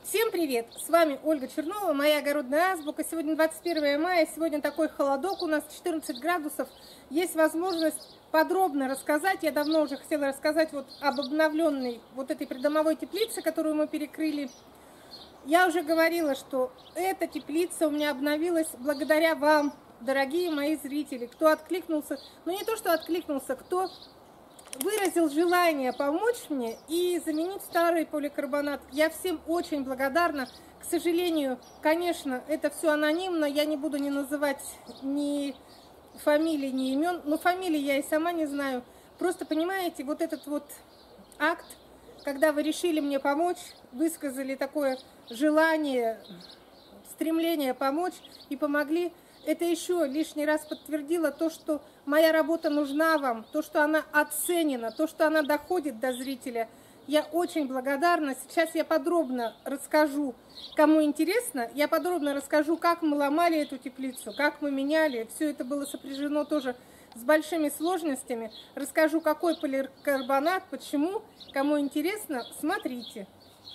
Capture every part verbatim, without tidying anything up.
Всем привет! С вами Ольга Чернова, моя огородная азбука. Сегодня двадцать первое мая, сегодня такой холодок, у нас четырнадцать градусов. Есть возможность подробно рассказать, я давно уже хотела рассказать вот об обновленной вот этой придомовой теплице, которую мы перекрыли. Я уже говорила, что эта теплица у меня обновилась благодаря вам, дорогие мои зрители, кто откликнулся, ну не то что откликнулся, кто выразил желание помочь мне и заменить старый поликарбонат. Я всем очень благодарна. К сожалению, конечно, это все анонимно. Я не буду не называть ни фамилий, ни имен. Но фамилии я и сама не знаю. Просто понимаете, вот этот вот акт, когда вы решили мне помочь, высказали такое желание, стремление помочь и помогли, это еще лишний раз подтвердило то, что моя работа нужна вам, то, что она оценена, то, что она доходит до зрителя. Я очень благодарна. Сейчас я подробно расскажу, кому интересно, я подробно расскажу, как мы ломали эту теплицу, как мы меняли. Все это было сопряжено тоже с большими сложностями. Расскажу, какой поликарбонат, почему. Кому интересно, смотрите.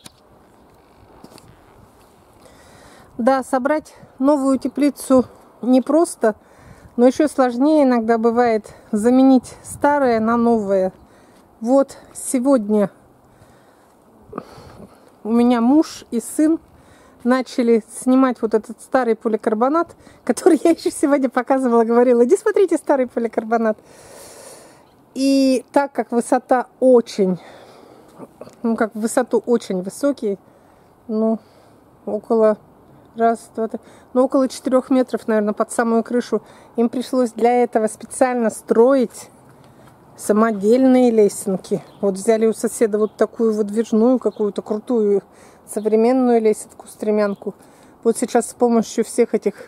Да, собрать новую теплицу непросто, но еще сложнее иногда бывает заменить старое на новое. Вот сегодня у меня муж и сын начали снимать вот этот старый поликарбонат, который я еще сегодня показывала, говорила: иди смотрите старый поликарбонат. И так как высота очень, ну как в высоту очень высокий, ну около Раз, два, три. Ну, около четырёх метров, наверное, под самую крышу. Им пришлось для этого специально строить самодельные лесенки. Вот взяли у соседа вот такую выдвижную, какую-то крутую современную лесенку-стремянку. Вот сейчас с помощью всех этих,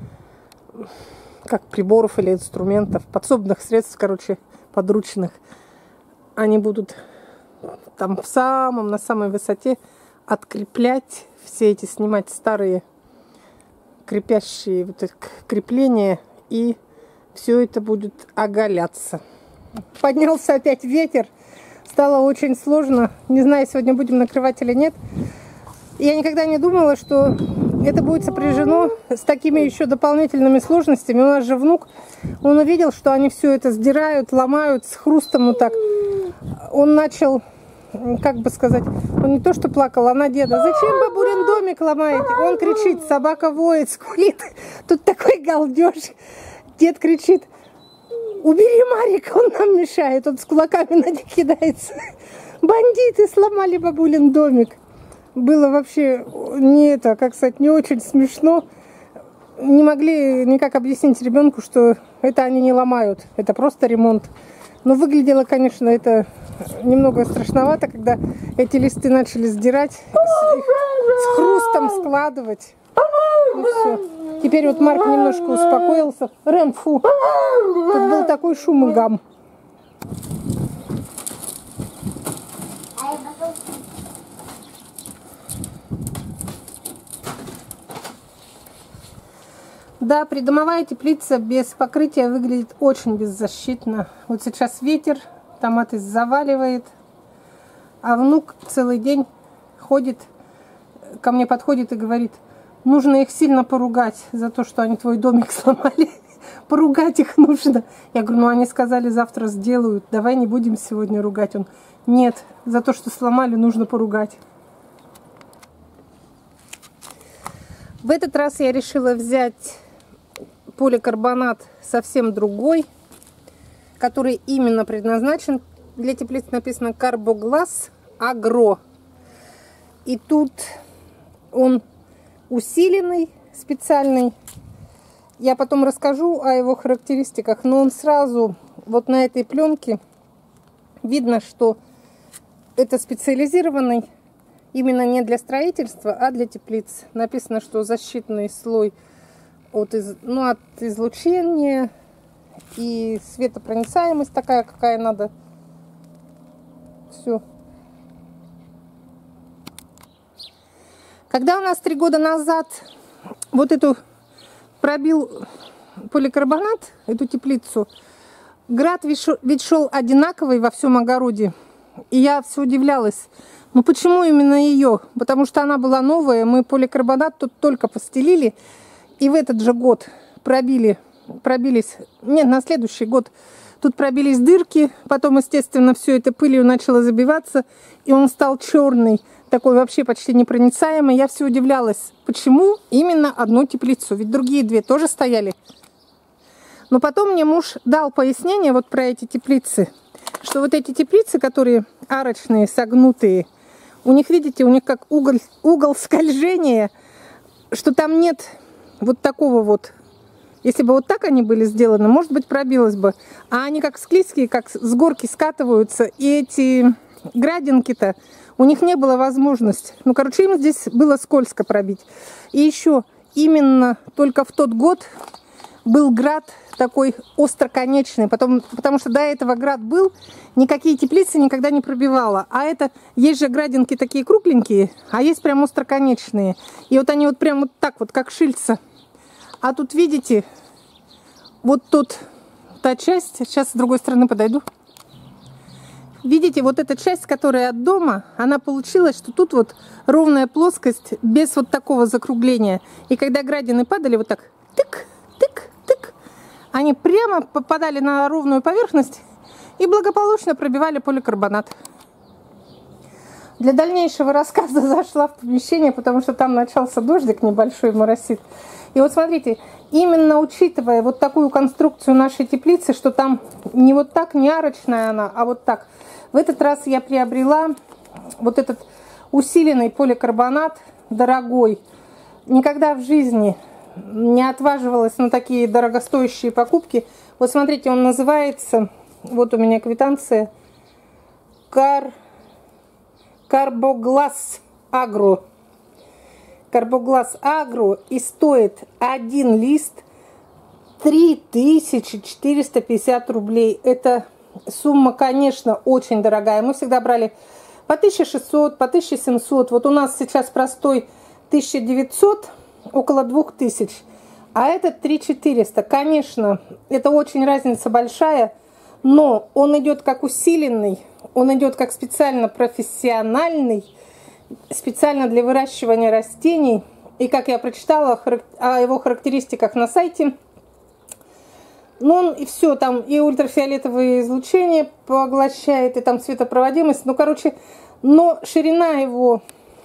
как приборов или инструментов, подсобных средств, короче, подручных, они будут там в самом, на самой высоте откреплять все эти, снимать старые крепящие вот эти крепления, и все это будет оголяться. Поднялся опять ветер, стало очень сложно, не знаю, сегодня будем накрывать или нет. Я никогда не думала, что это будет сопряжено с такими еще дополнительными сложностями. У нас же внук, он увидел, что они все это сдирают, ломают с хрустом, вот так. Он начал, как бы сказать, он не то что плакал, а на деда: зачем бабулин домик ломаете? Он кричит, собака воет, скулит. Тут такой галдеж. Дед кричит: убери Марика, он нам мешает. Он с кулаками на них кидается. Бандиты сломали бабулин домик. Было вообще не это, как сказать, не очень смешно. Не могли никак объяснить ребенку, что это они не ломают, это просто ремонт. Но выглядело, конечно, это немного страшновато, когда эти листы начали сдирать, их с хрустом складывать. Ну, все. Теперь вот Марк немножко успокоился. Рэм, фу. Тут был такой шум и гам. Да, придомовая теплица без покрытия выглядит очень беззащитно. Вот сейчас ветер, томаты заваливает, а внук целый день ходит, ко мне подходит и говорит: нужно их сильно поругать за то, что они твой домик сломали. Поругать их нужно. Я говорю: ну они сказали, завтра сделают, давай не будем сегодня ругать. Он: нет, за то, что сломали, нужно поругать. В этот раз я решила взять поликарбонат совсем другой, который именно предназначен для теплиц. Написано Карбоглас Агро. И тут он усиленный, специальный. Я потом расскажу о его характеристиках, но он сразу вот на этой пленке видно, что это специализированный именно не для строительства, а для теплиц. Написано, что защитный слой от, из, ну, от излучения и светопроницаемость такая, какая надо. Все. Когда у нас три года назад вот эту пробил поликарбонат, эту теплицу, град ведь шел одинаковый во всем огороде. И я все удивлялась, ну почему именно ее? Потому что она была новая, мы поликарбонат тут только постелили, и в этот же год пробили, пробились, нет, на следующий год тут пробились дырки, потом, естественно, все это пылью начало забиваться, и он стал черный, такой вообще почти непроницаемый. Я все удивлялась, почему именно одну теплицу, ведь другие две тоже стояли. Но потом мне муж дал пояснение вот про эти теплицы, что вот эти теплицы, которые арочные, согнутые, у них, видите, у них как угол, угол скольжения, что там нет вот такого вот. Если бы вот так они были сделаны, может быть, пробилось бы. А они как склизкие, как с горки скатываются. И эти градинки-то, у них не было возможности. Ну, короче, им здесь было скользко пробить. И еще именно только в тот год был град такой остроконечный. Потом, потому что до этого град был, никакие теплицы никогда не пробивала. А это, есть же градинки такие кругленькие, а есть прям остроконечные. И вот они вот прям вот так вот, как шильца. А тут, видите, вот тут та часть, сейчас с другой стороны подойду. Видите, вот эта часть, которая от дома, она получилась, что тут вот ровная плоскость, без вот такого закругления. И когда градины падали вот так, тык, тык, тык, они прямо попадали на ровную поверхность и благополучно пробивали поликарбонат. Для дальнейшего рассказа зашла в помещение, потому что там начался дождик небольшой, моросит. И вот смотрите, именно учитывая вот такую конструкцию нашей теплицы, что там не вот так, не арочная она, а вот так. В этот раз я приобрела вот этот усиленный поликарбонат, дорогой. Никогда в жизни не отваживалась на такие дорогостоящие покупки. Вот смотрите, он называется, вот у меня квитанция, Кар... Карбоглас Агро. Карбоглас Агро, и стоит один лист три тысячи четыреста пятьдесят рублей. Это сумма, конечно, очень дорогая. Мы всегда брали по тысяче шестьсот, по тысяче семьсот. Вот у нас сейчас простой тысяча девятьсот, около двух тысяч. А этот три тысячи четыреста. Конечно, это очень разница большая, но он идет как усиленный, он идет как специально профессиональный, специально для выращивания растений. И как я прочитала о его характеристиках на сайте, ну он и все, там и ультрафиолетовые излучения поглощает, и там светопроводимость. Ну, короче, но ширина его...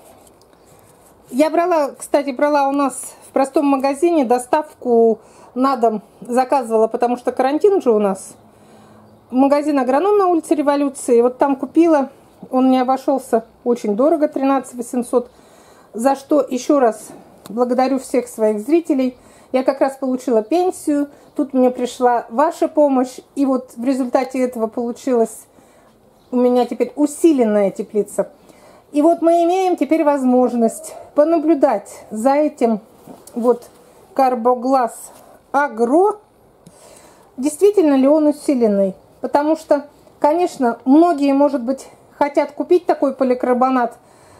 Я брала, кстати, брала у нас в простом магазине, доставку на дом заказывала, потому что карантин же у нас. Магазин «Агроном» на улице Революции. Вот там купила. Он мне обошелся очень дорого, тринадцать восемьсот. За что еще раз благодарю всех своих зрителей. Я как раз получила пенсию. Тут мне пришла ваша помощь. И вот в результате этого получилась у меня теперь усиленная теплица. И вот мы имеем теперь возможность понаблюдать за этим вот Карбоглас Агро. Действительно ли он усиленный? Потому что, конечно, многие, может быть, хотят купить такой поликарбонат,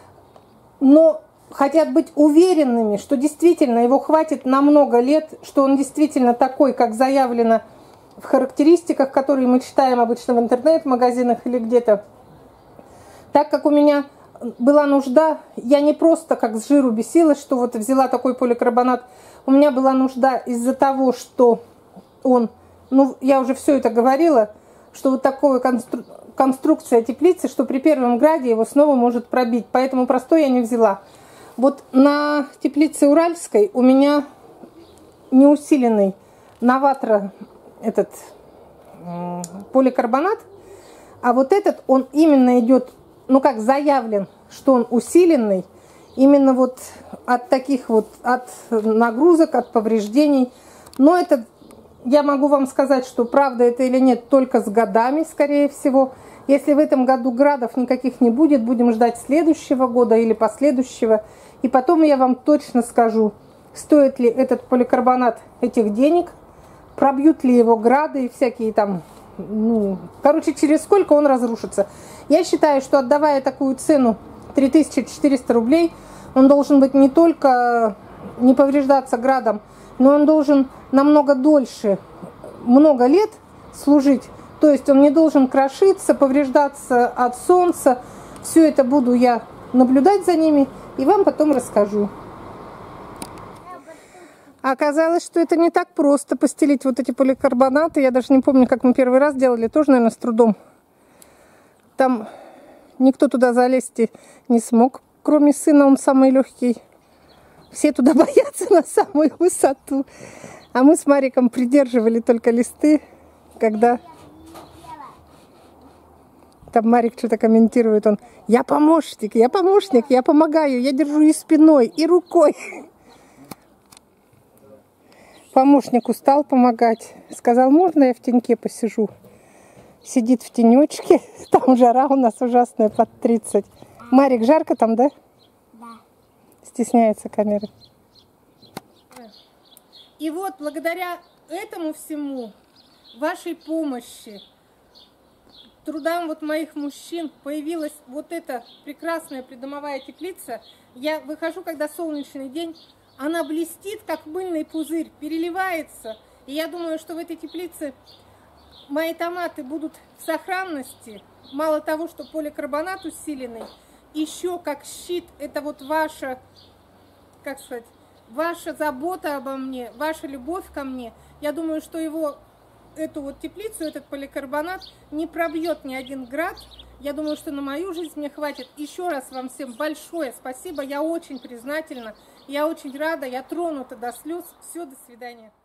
но хотят быть уверенными, что действительно его хватит на много лет, что он действительно такой, как заявлено в характеристиках, которые мы читаем обычно в интернет-магазинах или где-то. Так как у меня была нужда, я не просто как с жиру бесилась, что вот взяла такой поликарбонат, у меня была нужда из-за того, что он, ну, я уже все это говорила, что вот такая констру... конструкция теплицы, что при первом граде его снова может пробить. Поэтому простой я не взяла. Вот на теплице Уральской у меня неусиленный новатор этот м, поликарбонат, а вот этот, он именно идет, ну как заявлен, что он усиленный, именно вот от таких вот, от нагрузок, от повреждений. Но это... Я могу вам сказать, что правда это или нет, только с годами, скорее всего. Если в этом году градов никаких не будет, будем ждать следующего года или последующего. И потом я вам точно скажу, стоит ли этот поликарбонат этих денег, пробьют ли его грады и всякие там, ну, короче, через сколько он разрушится. Я считаю, что отдавая такую цену три тысячи четыреста рублей, он должен быть не только не повреждаться градом, но он должен намного дольше, много лет служить. То То есть он не должен крошиться, повреждаться от солнца. Все это буду я наблюдать за ними и вам потом расскажу. Оказалось, что это не так просто постелить вот эти поликарбонаты. Я даже не помню, как мы первый раз делали, тоже, наверное, с трудом. Там никто туда залезть не смог, кроме сына, он самый легкий. Все туда боятся на самую высоту. А мы с Мариком придерживали только листы, когда... Там Марик что-то комментирует, он: я помощник, я помощник, я помогаю, я держу и спиной, и рукой. Помощник устал помогать. Сказал: можно я в теньке посижу? Сидит в тенечке. Там жара у нас ужасная, под тридцать. Марик, жарко там, да? Да. Стесняется камеры. И вот благодаря этому всему, вашей помощи, трудам вот моих мужчин, появилась вот эта прекрасная придомовая теплица. Я выхожу, когда солнечный день, она блестит, как мыльный пузырь, переливается. И я думаю, что в этой теплице мои томаты будут в сохранности. Мало того, что поликарбонат усиленный, еще как щит, это вот ваша, как сказать, ваша забота обо мне, ваша любовь ко мне. Я думаю, что его, эту вот теплицу, этот поликарбонат не пробьет ни один град. Я думаю, что на мою жизнь мне хватит. Еще раз вам всем большое спасибо. Я очень признательна. Я очень рада. Я тронута до слез. Все, до свидания.